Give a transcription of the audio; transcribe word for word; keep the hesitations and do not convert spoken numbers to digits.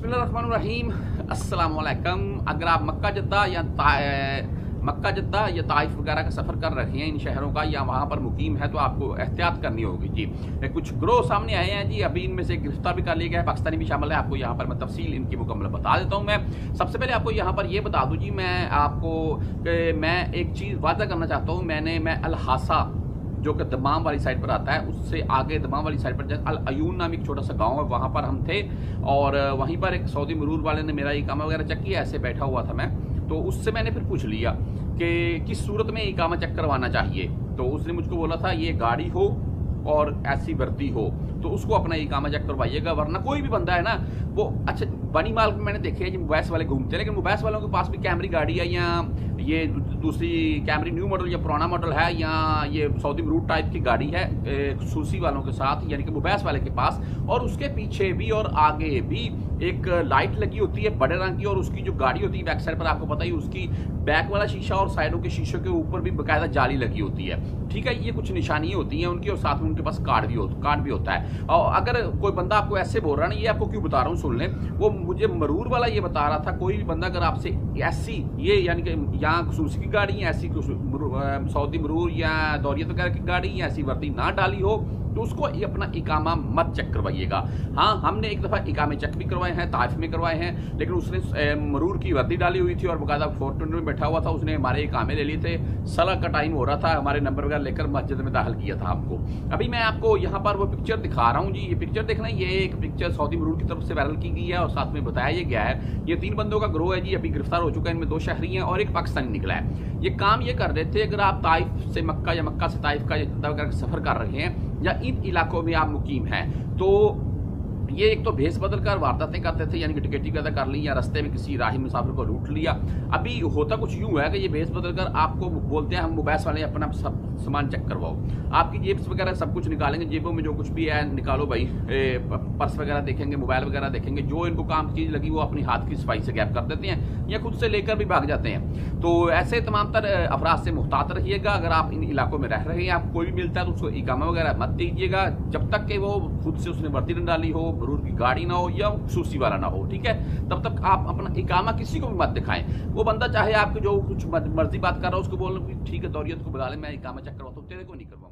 बिस्मिल्लाहिर्रहमानिर्रहीम, अस्सलाम वालेकुम। अगर आप मक्का जद्दा या मक्का जद्दा या ताइफ वगैरह का सफ़र कर रहे हैं इन शहरों का या वहाँ पर मुकीम है तो आपको एहतियात करनी होगी जी। कुछ ग्रोह सामने आए हैं जी, अभी इनमें से गिरफ्तार भी कर लिया गया है, पाकिस्तानी भी शामिल है। आपको यहाँ पर मैं तफसील इनकी मुकम्मल बता देता हूँ। मैं सबसे पहले आपको यहाँ पर ये बता दूँ जी, मैं आपको मैं एक चीज़ वादा करना चाहता हूँ। मैंने मैं अल हासा जो कि दमाम वाली साइड पर आता है, उससे आगे दमाम वाली साइड पर अल अयून नाम एक छोटा सा गांव है, वहाँ पर हम थे और वहीं पर एक सऊदी मरूर वाले ने मेरा इकामा वगैरह चेक किया। ऐसे बैठा हुआ था मैं, तो उससे मैंने फिर पूछ लिया कि किस सूरत में इकामा चेक करवाना चाहिए। तो उसने मुझको बोला था ये गाड़ी हो और ऐसी वर्दी हो तो उसको अपना इकामा चेक करवाइएगा, वरना कोई भी बंदा है ना वो अच्छा बनी माल में मैंने देखे हैं मुबैस वाले घूमते हैं, लेकिन मुबैस वालों के पास भी कैमरी गाड़ी है या ये दूसरी कैमरी न्यू मॉडल या पुराना मॉडल है या ये सऊदी मरूर टाइप की गाड़ी है सूसी वालों के साथ यानी कि मुबैस वाले के पास, और उसके पीछे भी और आगे भी एक लाइट लगी होती है बड़े रंग की, और उसकी जो गाड़ी होती है बैक साइड पर आपको पता ही उसकी बैक वाला शीशा और साइडों के शीशों के ऊपर भी बाकायदा जाली लगी होती है। ठीक है, ये कुछ निशानियां होती हैं उनकी और साथ में उनके पास कार्ड भी होता कार्ड भी होता है। और अगर कोई बंदा आपको ऐसे बोल रहा है ना, ये आपको क्यों बता रहा हूँ सुन लें, वो मुझे मरूर वाला ये बता रहा था कोई भी बंदा अगर आपसे ऐसी ये यानी कि यहाँ खसूसी की गाड़ी या ऐसी सऊदी मरूर या दौरियत वगैरह की गाड़ी या ऐसी वर्दी ना डाली हो तो उसको अपना इकामा मत चेक करवाइएगा। हाँ, हमने एक दफ़ा इकामे चेक भी करवाए हैं, ताइफ में करवाए हैं, लेकिन उसने मरूर की वर्दी डाली हुई थी और बाकायदा फॉर्चूनर में बैठा हुआ था। उसने हमारे इकामे ले लिए थे, सलाह का टाइम हो रहा था, हमारे नंबर वगैरह लेकर मस्जिद में दाखिल किया था हमको। अभी मैं आपको यहाँ पर वो पिक्चर दिखा रहा हूँ जी। ये पिक्चर देखना, ये एक पिक्चर सऊदी मरूर की तरफ से वायरल की गई है और साथ में बताया ये गया है ये तीन बंदों का ग्रोह है जी, अभी गिरफ्तार हो चुका है। इनमें दो शहरी हैं और एक पाकिस्तानी निकला है। ये काम ये कर रहे थे, अगर आप ताइफ से मक्का या मक्का से ताइफ का वगैरह सफर कर रहे हैं या इन इलाकों में आप मुकीम हैं, तो ये एक तो भेस बदल कर वारदातें करते थे, यानी कि टिकट पैदा कर ली या रास्ते में किसी राही मुसाफिर को लूट लिया। अभी होता कुछ यूं है कि ये भेस बदल कर आपको बोलते हैं हम मुबैस वाले अपना सब सामान चेक करवाओ, आपकी जेब्स वगैरह सब कुछ निकालेंगे, जेबों में जो कुछ भी है निकालो भाई, ए, पर्स वगैरह देखेंगे, मोबाइल वगैरह देखेंगे, जो इनको काम की चीज़ लगी वो अपनी हाथ की सफाई से गैप कर देते हैं या खुद से लेकर भी भाग जाते हैं। तो ऐसे तमाम तर अफराद से मुहतात रहिएगा। अगर आप इन इलाकों में रह रहे हैं, आपको कोई भी मिलता है तो उसको इकामा वगैरह मत दीजिएगा जब तक कि वो खुद से उसने वर्दी न डाली हो, मरूर की गाड़ी ना हो या सूसी वाला ना हो। ठीक है, तब तक आप अपना इकामा किसी को भी मत दिखाएं। वो बंदा चाहे आपको जो कुछ मर्जी बात कर रहा हो उसको बोलो ठीक है दौरियत को बुला ले, मैं इकामा चेक करवाता हूँ, तेरे को नहीं करवाऊँ।